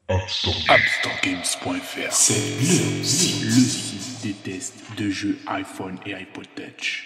AppStoreGames.fr, c'est le site des tests de jeux iPhone et iPod Touch.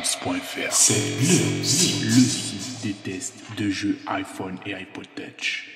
AppStoreGames.fr, c'est le site des tests de jeux iPhone et iPod Touch.